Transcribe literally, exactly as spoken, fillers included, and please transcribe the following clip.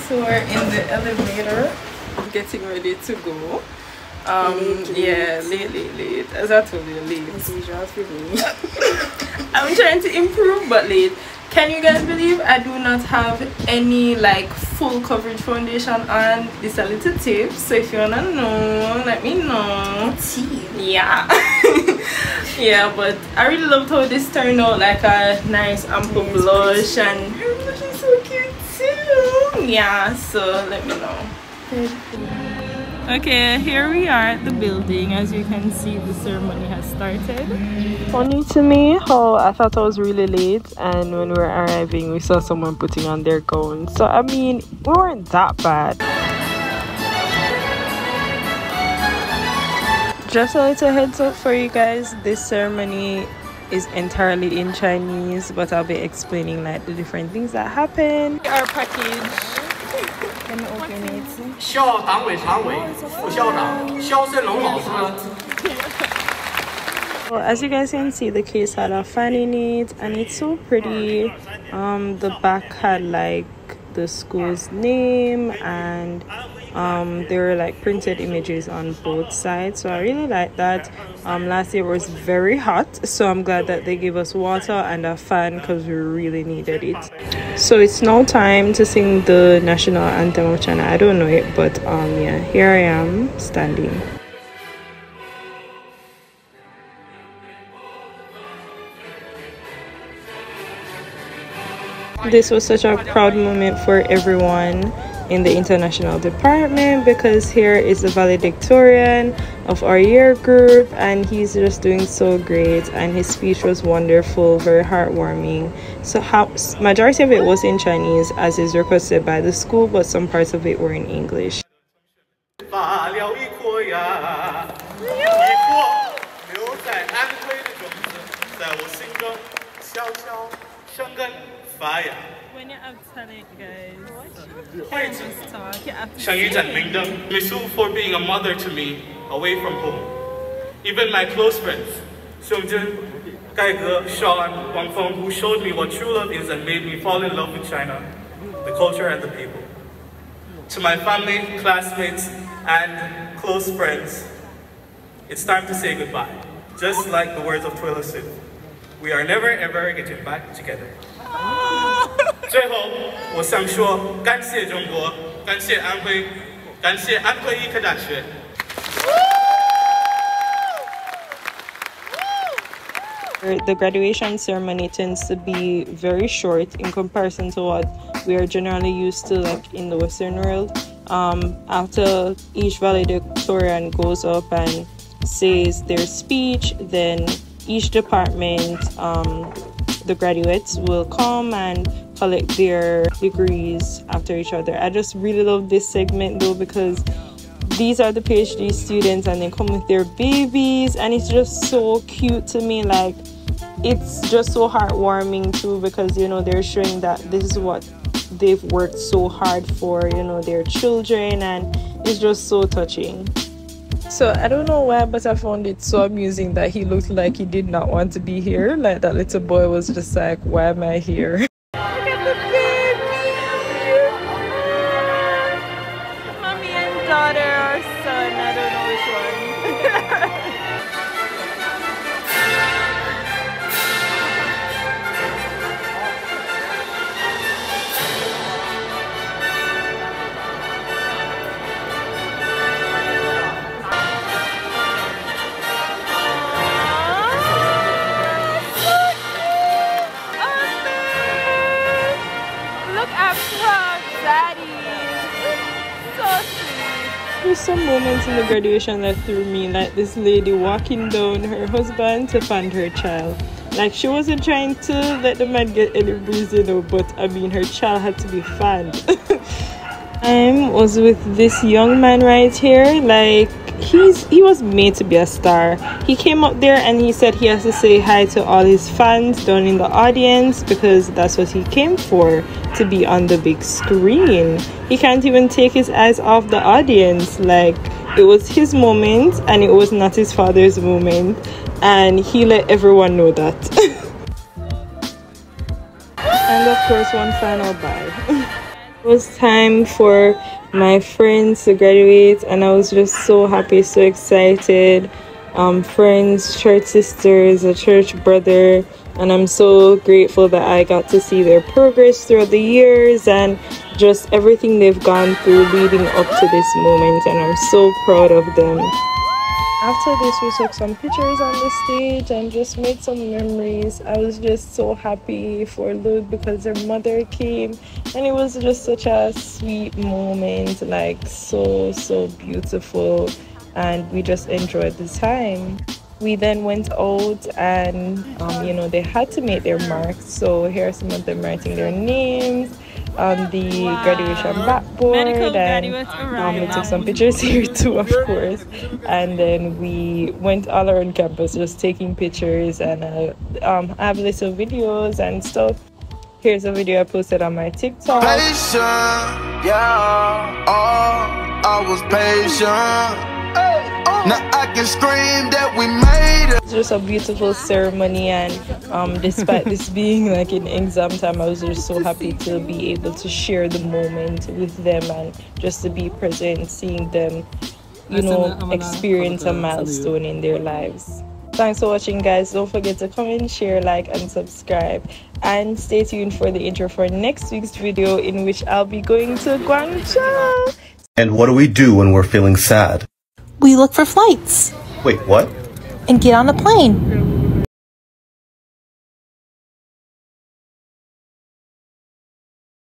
so we're in the elevator, getting ready to go. Um, late, yeah, late, late, late. As I told you, late. As usual for me. I'm trying to improve, but late. Can you guys believe I do not have any like full coverage foundation on? This a little tip, so if you wanna know, let me know. Yeah. Yeah, but I really loved how this turned out, like a nice ample yes, blush, and your blush is so cute too. Yeah, so let me know. Okay, here we are at the building. As you can see, the ceremony has started. Funny to me how I thought I was really late, and when we were arriving we saw someone putting on their gown. So I mean, we weren't that bad. Just a little heads up for you guys, this ceremony is entirely in Chinese, but I'll be explaining like the different things that happen. Our package. Let me open it. Well, as you guys can see, the case had a fan in it, and it's so pretty. Um, the back had like the school's name, and um, there were like printed images on both sides, so I really like that. Um, last year it was very hot, so I'm glad that they gave us water and a fan because we really needed it. So it's now time to sing the national anthem of China. I don't know it, but um yeah, here I am standing. This was such a proud moment for everyone in the international department, because here is the valedictorian of our year group, and he's just doing so great, and his speech was wonderful, very heartwarming. So how majority of it was in Chinese as is requested by the school, but some parts of it were in English. When you have talent, guys, just talk. You have to Miss Su for being a mother to me away from home. Even my close friends, Xiongzhen, Gaige, Sean, Wang Feng, who showed me what true love is and made me fall in love with China, the culture and the people. To my family, classmates, and close friends, it's time to say goodbye. Just like the words of Twila Su, we are never ever getting back together. 最后，我想说，感谢中国，感谢安徽，感谢安徽医科大学。 The graduation ceremony tends to be very short in comparison to what we are generally used to, like in the Western world. Um, after each valedictorian goes up and says their speech, then each department, um, the graduates will come and collect their degrees after each other. I just really love this segment though, because these are the PhD students and they come with their babies, and it's just so cute to me. Like, it's just so heartwarming too, because you know they're showing that this is what they've worked so hard for, you know, their children, and it's just so touching. So I don't know why, but I found it so amusing that he looked like he did not want to be here. Like that little boy was just like, why am I here? Look at the baby! Mommy and daughter or son, I don't know which one. There's some moments in the graduation that threw me, like this lady walking down her husband to find her child. Like, she wasn't trying to let the man get any breeze, you know, but I mean, her child had to be fanned. I was with this young man right here. Like, he's he was made to be a star. He came up there and he said he has to say hi to all his fans down in the audience, because that's what he came for, to be on the big screen. He can't even take his eyes off the audience. Like, it was his moment and it was not his father's moment, and he let everyone know that. And of course, one final bye. It was time for my friends to graduate, and I was just so happy, so excited. Um, friends, church sisters, a church brother, and I'm so grateful that I got to see their progress throughout the years and just everything they've gone through leading up to this moment, and I'm so proud of them. After this, we took some pictures on the stage and just made some memories. I was just so happy for Luke because her mother came, and it was just such a sweet moment, like so, so beautiful, and we just enjoyed the time. We then went out and, um, you know, they had to make their marks. So here are some of them writing their names on the wow. graduation blackboard, and um, we took some pictures here too, of course. And then we went all around campus just taking pictures, and uh, um, I have little videos and stuff. Here's a video I posted on my TikTok. Patient, yeah, oh, I was patient. Now I can scream that we made it. It's just a beautiful ceremony, and um, despite this being like in exam time, I was just so happy to be able to share the moment with them and just to be present, seeing them, you know, experience a milestone in their lives. Thanks for watching, guys. Don't forget to comment, share, like, and subscribe. And stay tuned for the intro for next week's video, in which I'll be going to Guangzhou. And what do we do when we're feeling sad? We look for flights. Wait, what? And get on a plane.